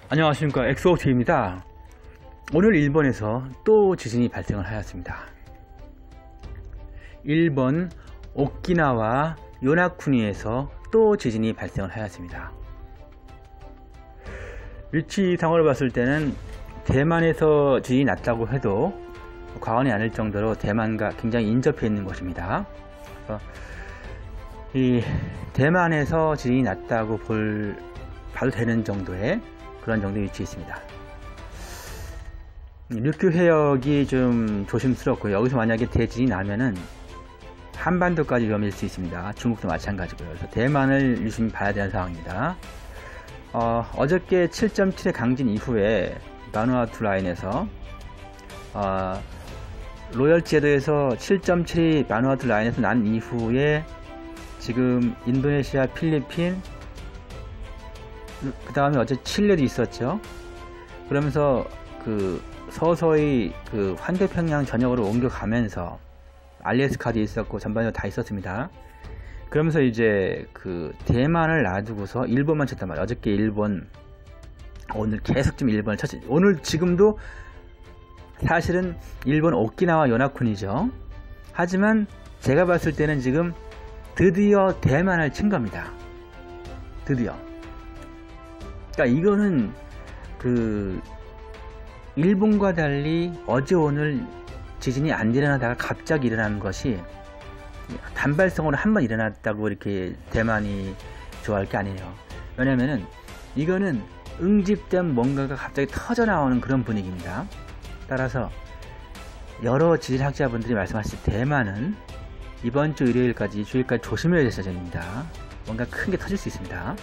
안녕하십니까, 엑소TV입니다. 오늘 일본에서 또 지진이 발생을 하였습니다. 일본 오키나와 요나쿠니에서 또 지진이 발생을 하였습니다. 위치상으로 봤을 때는 대만에서 지진이 났다고 해도 과언이 아닐 정도로 대만과 굉장히 인접해 있는 곳입니다. 이 대만에서 지진이 났다고 봐도 되는 정도의 그런 정도에 위치해 있습니다. 류큐 해역이 좀 조심스럽고, 여기서 만약에 대지진이 나면은 한반도까지 위험일 수 있습니다. 중국도 마찬가지고요. 그래서 대만을 유심히 봐야 되는 상황입니다. 어저께 7.7의 강진 이후에 바누아투 라인에서 로열 제도에서 7.7이 바누아투 라인에서 난 이후에 지금 인도네시아, 필리핀, 그 다음에 어제 칠레도 있었죠. 그러면서 서서히 환대평양 전역으로 옮겨가면서 알래스카도 있었고 전반적으로 다 있었습니다. 그러면서 이제 대만을 놔두고서 일본만 쳤단 말이에요. 어저께 일본, 오늘 계속 좀 일본을 쳤죠. 오늘 지금도 사실은 일본 오키나와 요나쿠니죠. 하지만 제가 봤을 때는 지금 드디어 대만을 친 겁니다. 드디어. 그러니까 이거는 일본과 달리 어제 오늘 지진이 안 일어나다가 갑자기 일어나는 것이 단발성으로 한번 일어났다고 이렇게 대만이 좋아할 게 아니에요. 왜냐면은 이거는 응집된 뭔가가 갑자기 터져 나오는 그런 분위기입니다. 따라서 여러 지진학자분들이 말씀하실 때 대만은 이번 주 일요일까지 주일까지 조심해야 될 사정입니다. 뭔가 큰 게 터질 수 있습니다.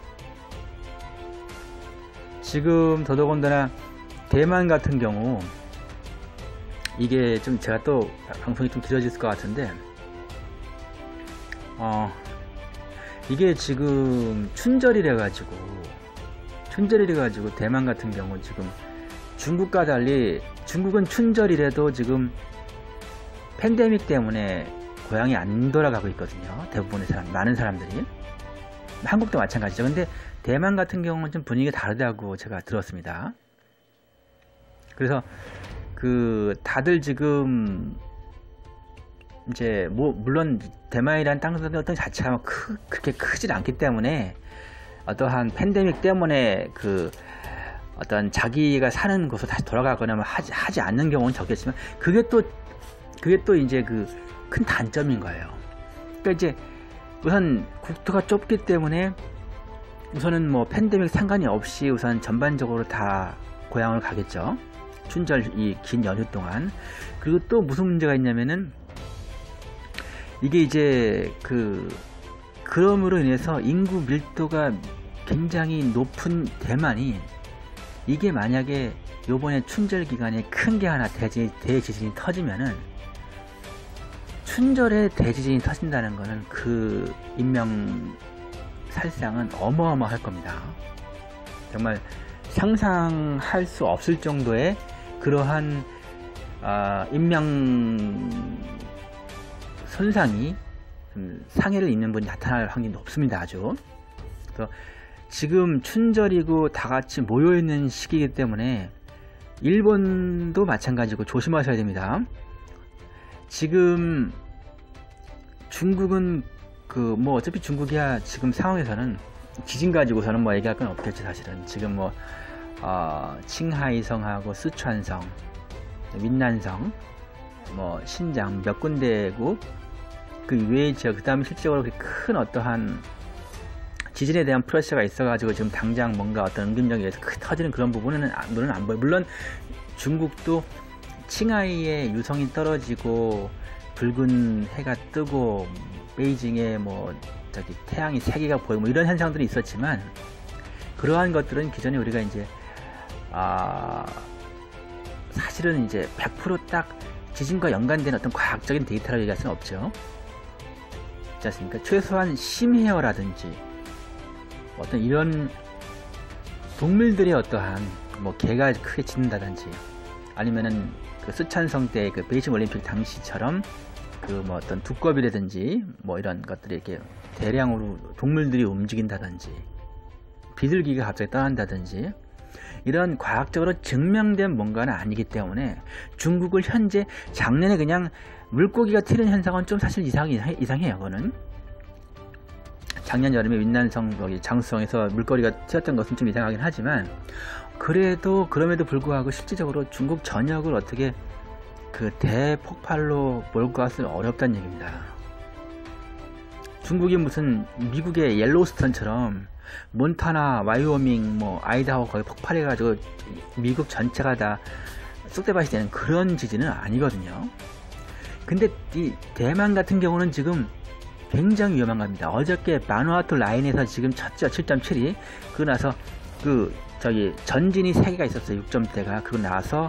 지금 더더군다나 대만 같은 경우, 이게 좀 제가 또 방송이 좀 길어질 것 같은데, 이게 지금 춘절이래 가지고 대만 같은 경우 지금 중국과 달리, 중국은 춘절이라도 지금 팬데믹 때문에 고향이 안 돌아가고 있거든요. 대부분의 많은 사람들이. 한국도 마찬가지죠. 근데 대만 같은 경우는 좀 분위기가 다르다고 제가 들었습니다. 그래서 다들 지금 이제 물론 대만이란 땅의 어떤 자체가 그렇게 크질 않기 때문에 어떠한 팬데믹 때문에 어떤 자기가 사는 곳으로 다시 돌아가거나 하지 않는 경우는 적겠지만, 그게 또 이제 큰 단점인 거예요. 그러니까 이제 우선 국토가 좁기 때문에 우선은 팬데믹 상관이 없이 우선 전반적으로 다 고향을 가겠죠. 춘절 이 긴 연휴 동안. 그리고 또 무슨 문제가 있냐면은, 이게 이제 그럼으로 인해서 인구 밀도가 굉장히 높은 대만이, 이게 만약에 요번에 춘절 기간에 큰 게 하나 대지진이 터지면은, 춘절에 대지진이 터진다는 거는 인명 살상은 어마어마할 겁니다. 정말 상상할 수 없을 정도의 그러한 인명 손상이, 상해를 입는 분이 나타날 확률이 높습니다. 아주. 그래서 지금 춘절이고 다 같이 모여있는 시기이기 때문에 일본도 마찬가지고 조심하셔야 됩니다. 지금 중국은 어차피 중국이야 지금 상황에서는 지진 가지고서는 얘기할 건 없겠죠. 사실은 지금 칭하이성하고 스촨성, 민난성, 신장 몇 군데고 그 외의 지역, 그 다음에 실질적으로 큰 어떠한 지진에 대한 프레셔가 있어가지고 지금 당장 뭔가 어떤 응급력에 의해서 터지는 그런 부분은 안 보여요. 물론 중국도 칭하이에 유성이 떨어지고 붉은 해가 뜨고 베이징에 태양이 3개가 보이고 이런 현상들이 있었지만, 그러한 것들은 기존에 우리가 이제 사실은 이제 100% 딱 지진과 연관된 어떤 과학적인 데이터라고 얘기할 수는 없죠. 그렇지 않습니까? 최소한 심해어라든지 어떤 이런 동물들의 어떠한 개가 크게 짖는다든지, 아니면은 스촨성 때 베이징 올림픽 당시처럼 어떤 두꺼비라든지 이런 것들이 이렇게 대량으로 동물들이 움직인다든지, 비둘기가 갑자기 떠난다든지, 이런 과학적으로 증명된 뭔가는 아니기 때문에 중국을 현재 작년에 그냥 물고기가 튀는 현상은 좀 사실 이상해요. 그거는 작년 여름에 윈난성 장수성에서 물고기가 튀었던 것은 좀 이상하긴 하지만 그럼에도 불구하고 실질적으로 중국 전역을 어떻게 그 대폭발로 몰고 갔으면 어렵다는 얘기입니다. 중국이 무슨 미국의 옐로우스톤처럼 몬타나, 와이오밍, 아이다호 거기 폭발해가지고 미국 전체가 다 쑥대밭이 되는 그런 지진은 아니거든요. 근데 이 대만 같은 경우는 지금 굉장히 위험한 겁니다. 어저께 마누아투 라인에서 지금 쳤죠. 7.7이. 그러고 나서 전진이 3개가 있었어요. 6점대가. 그러고 나서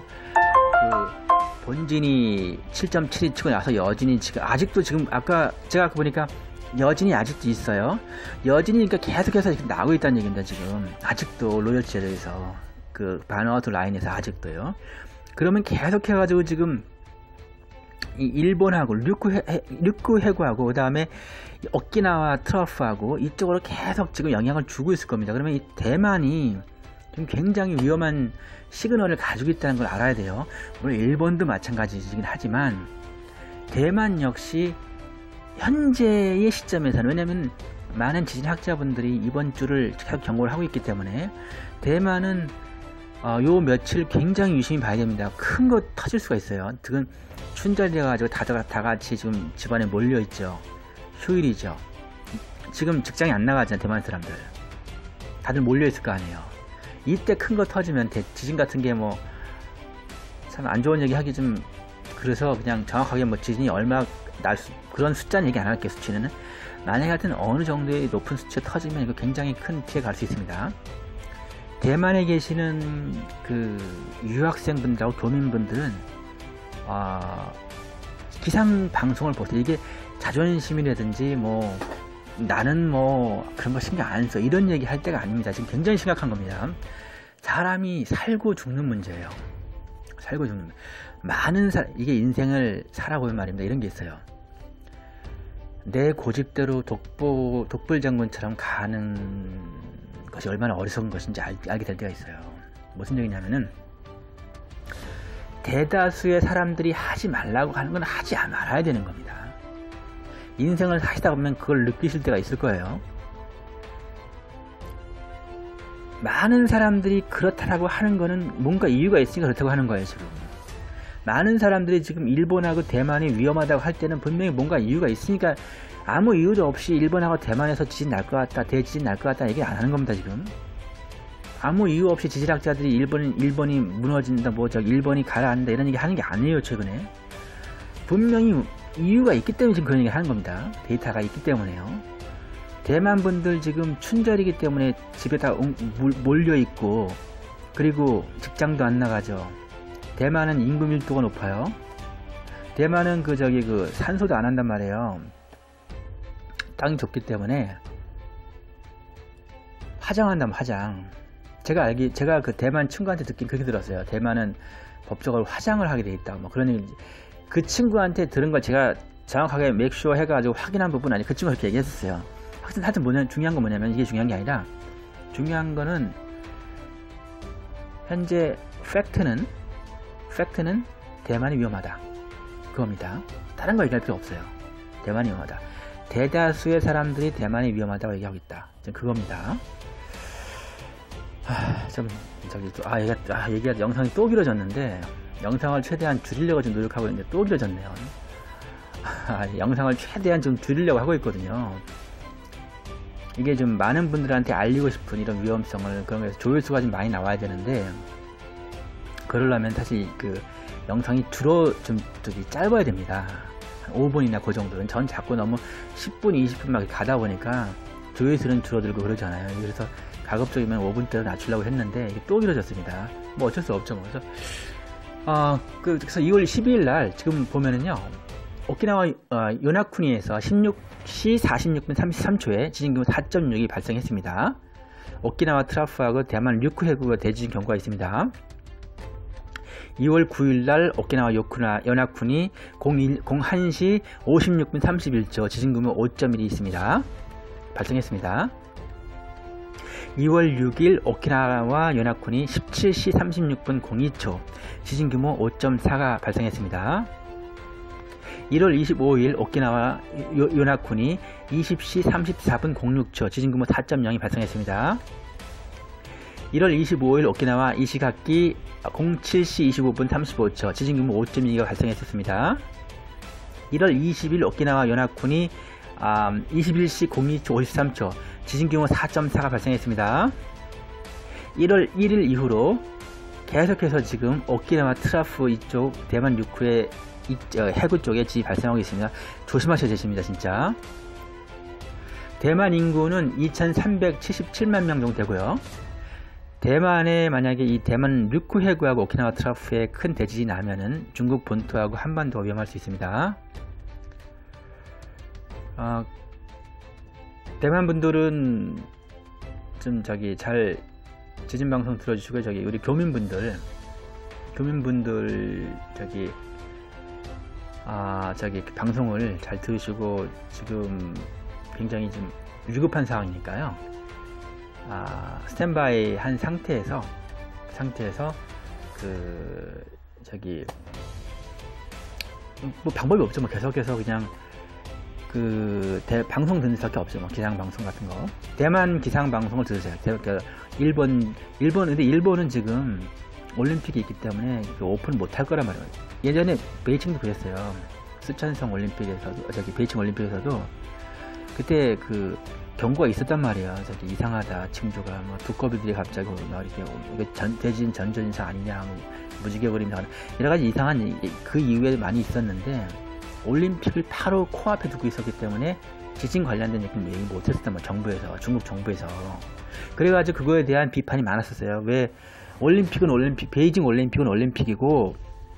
본진이 7.7이 치고 나서 여진이 지금 아직도 지금 아까 제가 보니까 여진이 아직도 있어요. 여진이 그러니까 계속해서 지금 나오고 있다는 얘기입니다. 지금 아직도 로열지에서 그 바누아투 라인에서 아직도요. 그러면 계속해가지고 지금 이 일본하고 류쿠 해구하고 그 다음에 오키나와 트러프하고 이쪽으로 계속 지금 영향을 주고 있을 겁니다. 그러면 이 대만이 지금 굉장히 위험한 시그널을 가지고 있다는 걸 알아야 돼요. 물론 일본도 마찬가지이긴 하지만 대만 역시 현재의 시점에서는, 왜냐하면 많은 지진학자분들이 이번 주를 계속 경고를 하고 있기 때문에 대만은 요 며칠 굉장히 유심히 봐야 됩니다. 큰 거 터질 수가 있어요. 지금 춘절되어가지고 다 같이 지금 집안에 몰려있죠. 휴일이죠. 지금 직장에 안 나가잖아요. 대만 사람들 다들 몰려있을 거 아니에요. 이때 큰 거 터지면 지진 같은 게 참 안 좋은 얘기 하기 좀 그래서 그냥 정확하게 지진이 얼마 그런 숫자는 얘기 안 할게요. 수치는 만약에 하여튼 어느 정도의 높은 수치가 터지면 이거 굉장히 큰 피해가 갈 수 있습니다. 대만에 계시는 그 유학생분들하고 교민분들은 기상 방송을 보세요. 이게 자존심이라든지 나는 그런 거 신경 안 써 이런 얘기 할 때가 아닙니다. 지금 굉장히 심각한 겁니다. 사람이 살고 죽는 문제예요. 살고 죽는 이게 인생을 살아보면 말입니다. 이런 게 있어요. 내 고집대로 독불장군처럼 가는 것이 얼마나 어리석은 것인지 알게 될 때가 있어요. 무슨 얘기냐면은 대다수의 사람들이 하지 말라고 하는 건 하지 말아야 되는 겁니다. 인생을 사시다 보면 그걸 느끼실 때가 있을 거예요. 많은 사람들이 그렇다라고 하는 거는 뭔가 이유가 있으니까 그렇다고 하는 거예요. 지금 많은 사람들이 지금 일본하고 대만이 위험하다고 할 때는 분명히 뭔가 이유가 있으니까 아무 이유도 없이 일본하고 대만에서 지진 날 것 같다, 대지진 날 것 같다 얘기 안 하는 겁니다. 지금 아무 이유 없이 지질학자들이 일본이 무너진다, 일본이 가라앉는다 이런 얘기 하는 게 아니에요. 최근에 분명히 이유가 있기 때문에 지금 그런 얘기 하는 겁니다. 데이터가 있기 때문에요. 대만 분들 지금 춘절이기 때문에 집에 다 몰려 있고 그리고 직장도 안 나가죠. 대만은 인구 밀도가 높아요. 대만은 산소도 안 한단 말이에요. 땅이 좁기 때문에 화장한다면 화장. 제가 그 대만 친구한테 듣긴 그렇게 들었어요. 대만은 법적으로 화장을 하게 돼 있다. 그런 얘기. 그 친구한테 들은 걸 제가 정확하게 맥슈어 해가지고 확인한 부분 아니 그 친구가 그렇게 얘기했었어요. 하여튼 중요한 건 뭐냐면 이게 중요한 게 아니라 중요한 거는 현재 팩트는 대만이 위험하다. 그겁니다. 다른 거 얘기할 필요 없어요. 대만이 위험하다. 대다수의 사람들이 대만이 위험하다고 얘기하고 있다. 지금 그겁니다. 얘기가 영상이 또 길어졌는데 영상을 최대한 줄이려고 좀 노력하고 있는데 또 길어졌네요. 영상을 최대한 좀 줄이려고 하고 있거든요. 이게 좀 많은 분들한테 알리고 싶은 이런 위험성을 그러면서 조회수가 좀 많이 나와야 되는데 그러려면 사실 그 영상이 주로 좀 짧아야 됩니다. 한 5분이나 그 정도는. 전 자꾸 너무 10분, 20분 막 가다 보니까 조회수는 줄어들고 그러잖아요. 그래서 가급적이면 5분대로 낮추려고 했는데 이게 또 길어졌습니다. 어쩔 수 없죠. 그래서 2월 12일 날 지금 보면은요. 오키나와 요나쿠니에서 16시 46분 33초에 지진규모 4.6이 발생했습니다. 오키나와 트라프하고 대만 류쿠 해구가 대지진 경고가 있습니다. 2월 9일 날 오키나와 요나쿠니 01시 56분 31초 지진규모 5.1이 있습니다. 발생했습니다. 2월 6일 오키나와 요나쿠니 17시 36분 02초 지진 규모 5.4가 발생했습니다. 1월 25일 오키나와 요나쿠니 20시 34분 06초 지진 규모 4.0이 발생했습니다. 1월 25일 오키나와 이시가키 07시 25분 35초 지진 규모 5.2가 발생했습니다. 1월 20일 오키나와 요나쿠니 21시 02초 53초 지진 규모 4.4가 발생했습니다. 1월 1일 이후로 계속해서 지금 오키나와 트라프 이쪽 대만 유쿠의 해구 쪽에 지진이 발생하고 있습니다. 조심하셔야 되십니다. 진짜. 대만 인구는 2377만 명 정도 되고요. 대만에 만약에 이 대만 류쿠 해구하고 오키나와 트라프에 큰 대지진이 나면은 중국 본토하고 한반도가 위험할 수 있습니다. 대만 분들은 좀 잘 지진 방송 들어주시고 우리 교민분들 방송을 잘 들으시고 지금 굉장히 좀 위급한 상황이니까요. 스탠바이 한 상태에서 뭐 방법이 없죠. 뭐 계속해서 그냥 방송 듣는 수밖에 없죠. 뭐 기상 방송 같은 거. 대만 기상 방송을 들으세요. 근데 일본은 지금 올림픽이 있기 때문에 오픈 못 할 거란 말이에요. 예전에 베이징도 그랬어요. 스촨성 올림픽에서도, 베이징 올림픽에서도 그때 경고가 있었단 말이에요. 이상하다, 징조가 뭐 두꺼비들이 갑자기 이게 대지진 전조진상 아니냐, 무지개거림상 여러 가지 이상한 그 이후에 많이 있었는데 올림픽을 바로 코앞에 두고 있었기 때문에 지진 관련된 얘기는 얘기 못했었다. 뭐 정부에서, 중국 정부에서. 그래가지고 그거에 대한 비판이 많았었어요. 왜 베이징 올림픽은 올림픽이고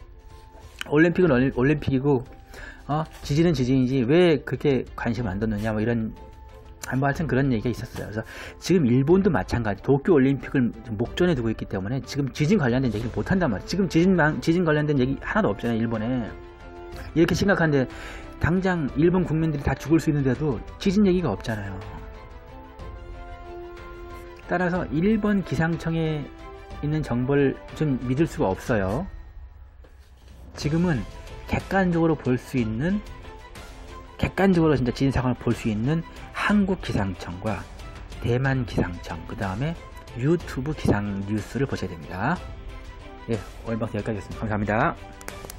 지진은 지진이지 왜 그렇게 관심을 안 뒀느냐, 뭐 이런, 하여튼 그런 얘기가 있었어요. 그래서 지금 일본도 마찬가지, 도쿄 올림픽을 목전에 두고 있기 때문에 지금 지진 관련된 얘기를 못 한단 말이에요. 지금 지진 관련된 얘기 하나도 없잖아요, 일본에. 이렇게 심각한데 당장 일본 국민들이 다 죽을 수 있는데도 지진 얘기가 없잖아요. 따라서 일본 기상청에 있는 정보를 좀 믿을 수가 없어요. 지금은 객관적으로 진짜 지진 상황을 볼 수 있는 한국 기상청과 대만 기상청, 그 다음에 유튜브 기상 뉴스를 보셔야 됩니다. 예, 오늘 방송 여기까지 하겠습니다. 감사합니다.